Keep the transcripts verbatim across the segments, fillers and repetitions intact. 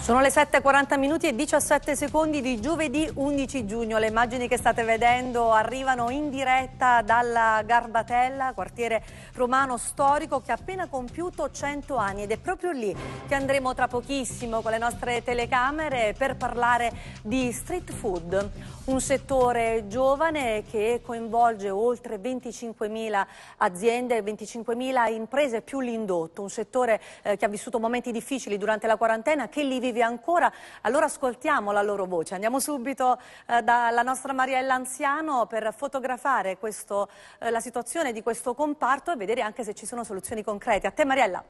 Sono le sette e quaranta minuti e diciassette secondi di giovedì undici giugno. Le immagini che state vedendo arrivano in diretta dalla Garbatella, quartiere romano storico che ha appena compiuto cento anni, ed è proprio lì che andremo tra pochissimo con le nostre telecamere per parlare di street food, un settore giovane che coinvolge oltre venticinquemila aziende, venticinquemila imprese più l'indotto, un settore eh, che ha vissuto momenti difficili durante la quarantena, che li vive ancora. Allora ascoltiamo la loro voce. Andiamo subito eh, dalla nostra Mariella Anziano per fotografare questo, eh, la situazione di questo comparto e vedere anche se ci sono soluzioni concrete. A te, Mariella.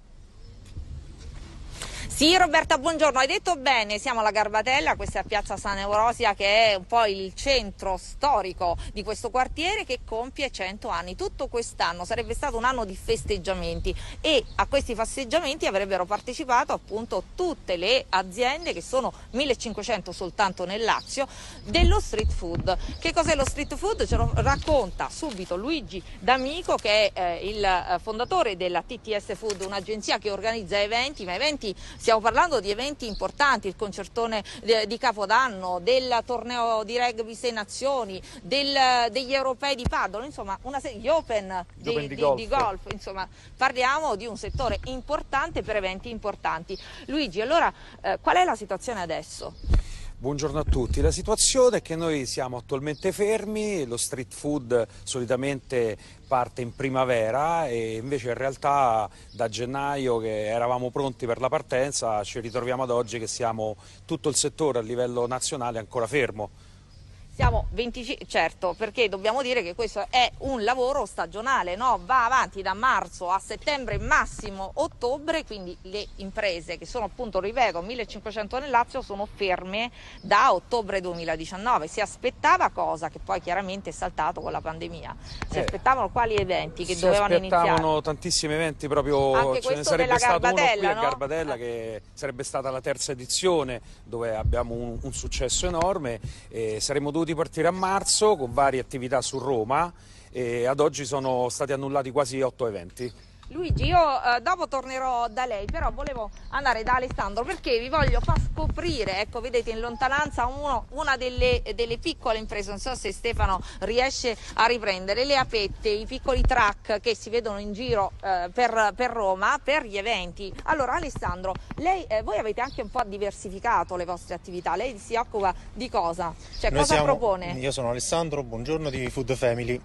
Sì, Roberta, buongiorno. Hai detto bene, siamo alla Garbatella, questa è Piazza San Eurosia, che è un po' il centro storico di questo quartiere che compie cento anni. Tutto quest'anno sarebbe stato un anno di festeggiamenti e a questi festeggiamenti avrebbero partecipato appunto tutte le aziende, che sono millecinquecento soltanto nel Lazio, dello street food. Che cos'è lo street food? Ce lo racconta subito Luigi D'Amico, che è eh, il fondatore della T T S Food, un'agenzia che organizza eventi, ma eventi stiamo parlando di eventi importanti, il concertone di Capodanno, del torneo di rugby sei nazioni, del, degli europei di paddle, insomma una serie, gli open, gli di, open di, di, golf. di golf, insomma parliamo di un settore importante per eventi importanti. Luigi, allora eh, qual è la situazione adesso? Buongiorno a tutti, la situazione è che noi siamo attualmente fermi, lo street food solitamente parte in primavera e invece in realtà da gennaio, che eravamo pronti per la partenza, ci ritroviamo ad oggi che siamo tutto il settore a livello nazionale ancora fermo. Siamo venticinque, certo, perché dobbiamo dire che questo è un lavoro stagionale, no? Va avanti da marzo a settembre, massimo ottobre, quindi le imprese che sono appunto, ripeto, millecinquecento nel Lazio, sono ferme da ottobre duemiladiciannove. Si aspettava cosa che poi chiaramente è saltato con la pandemia. Si eh, aspettavano quali eventi che dovevano iniziare? Si aspettavano tantissimi eventi, proprio anche ce ne sarebbe stato uno qui no? a Garbatella, che sarebbe stata la terza edizione, dove abbiamo un, un successo enorme, e saremmo dovuti partire a marzo con varie attività su Roma e ad oggi sono stati annullati quasi otto eventi. Luigi, io eh, dopo tornerò da lei, però volevo andare da Alessandro perché vi voglio far scoprire, ecco, vedete in lontananza uno, una delle, delle piccole imprese, non so se Stefano riesce a riprendere, le apette, i piccoli truck che si vedono in giro eh, per, per Roma per gli eventi. Allora Alessandro, lei, eh, voi avete anche un po' diversificato le vostre attività, lei si occupa di cosa? Cioè Noi cosa siamo, propone? Io sono Alessandro, buongiorno, di Food Family.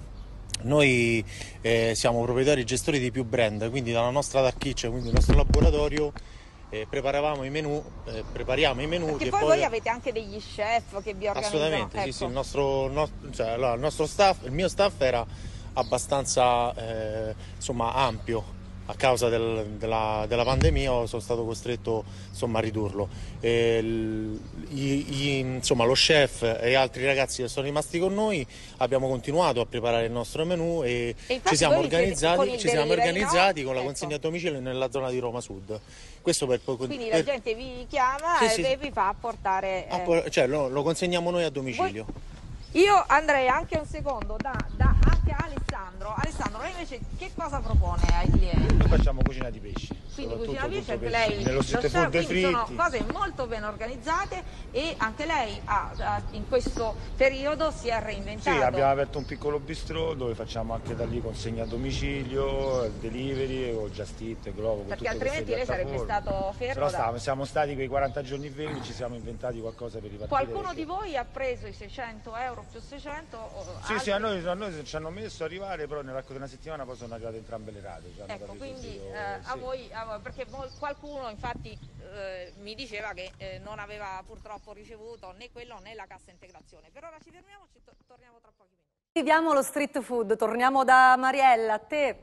Noi eh, siamo proprietari gestori di più brand, quindi dalla nostra dark kitchen, quindi il nostro laboratorio, eh, preparavamo i menù, eh, prepariamo i menù. Perché che poi, poi voi avete anche degli chef che vi organizzano. Assolutamente, ecco. sì, sì, il nostro, no, cioè, allora, il nostro staff, il mio staff era abbastanza eh, insomma ampio. A causa del, della, della pandemia sono stato costretto insomma, a ridurlo. E, il, i, i, insomma, lo chef e altri ragazzi che sono rimasti con noi abbiamo continuato a preparare il nostro menù e, e ci siamo organizzati, ci siamo organizzati no? con la consegna ecco. a domicilio nella zona di Roma Sud. Questo per, per, Quindi per, la gente vi chiama sì, e sì, vi fa portare... Eh. A, cioè lo, lo consegniamo noi a domicilio. Voi... Io andrei anche un secondo da, da anche a Alessandro. Alessandro, lei invece che cosa propone ai clienti? Noi facciamo cucina di pesci. Quindi cucina di pesci, anche pesci. lei nello street food fritti. Sono cose molto ben organizzate e anche lei ha, ha, in questo periodo si è reinventato. Sì, abbiamo aperto un piccolo bistrò dove facciamo anche da lì consegna a domicilio, delivery o Just Eat, Glovo. Perché altrimenti lei sarebbe stato fermo. Da... Stavo, siamo stati quei quaranta giorni fermi, ci siamo inventati qualcosa per ripartire. Qualcuno perché... di voi ha preso i seicento euro più seicento? Sì, altri... sì, a noi, a noi ci hanno messo a arrivare, però nell'arco di una settimana poi sono arrivate entrambe le rate. Ecco, quindi io, eh, sì. a voi, a, perché qualcuno infatti eh, mi diceva che eh, non aveva purtroppo ricevuto né quello né la cassa integrazione. Per ora ci fermiamo, ci to torniamo tra pochi minuti. Viviamo lo street food, torniamo da Mariella, a te.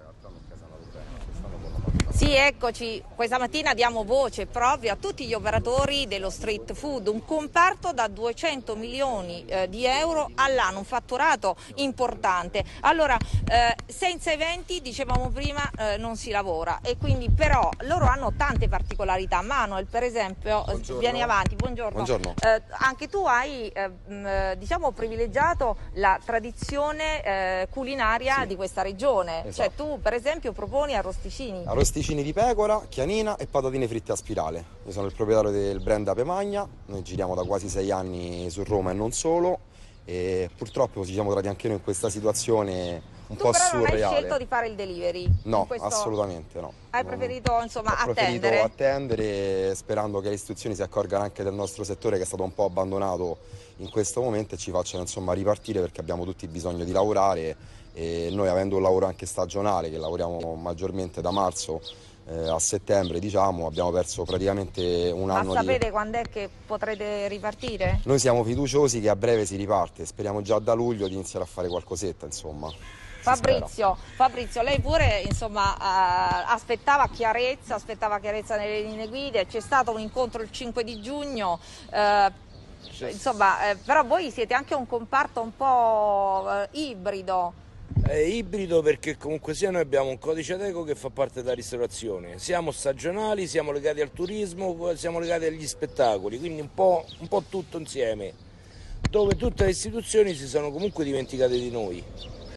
Sì, eccoci, questa mattina diamo voce proprio a tutti gli operatori dello street food, un comparto da duecento milioni eh, di euro all'anno, un fatturato importante. Allora, eh, senza eventi, dicevamo prima, eh, non si lavora e quindi però loro hanno tante particolarità. Manuel, per esempio, buongiorno. Vieni avanti, buongiorno. Buongiorno. Eh, anche tu hai, eh, mh, diciamo, privilegiato la tradizione eh, culinaria sì. di questa regione. Esatto. Cioè tu, per esempio, proponi arrosticini. Arrosticini Latticini di pecora, chianina e patatine fritte a spirale. Io sono il proprietario del brand Ape Magna, noi giriamo da quasi sei anni su Roma e non solo, e purtroppo ci siamo trovati anche noi in questa situazione un tu po' però surreale. non hai scelto di fare il delivery? No, questo... assolutamente no. Hai preferito insomma Ho attendere? preferito attendere, sperando che le istituzioni si accorgano anche del nostro settore che è stato un po' abbandonato in questo momento e ci facciano insomma ripartire, perché abbiamo tutti bisogno di lavorare e noi, avendo un lavoro anche stagionale, che lavoriamo maggiormente da marzo eh, a settembre, diciamo, abbiamo perso praticamente un Ma anno. sapete di... quando è che potrete ripartire? Noi siamo fiduciosi che a breve si riparte, speriamo già da luglio di iniziare a fare qualcosetta, insomma. Fabrizio, Fabrizio, lei pure insomma, uh, aspettava chiarezza, aspettava chiarezza nelle linee guide, c'è stato un incontro il cinque di giugno, uh, insomma, eh, però voi siete anche un comparto un po' uh, ibrido. È ibrido perché comunque sia noi abbiamo un codice Ateco che fa parte della ristorazione, siamo stagionali, siamo legati al turismo, siamo legati agli spettacoli, quindi un po', un po' tutto insieme, dove tutte le istituzioni si sono comunque dimenticate di noi.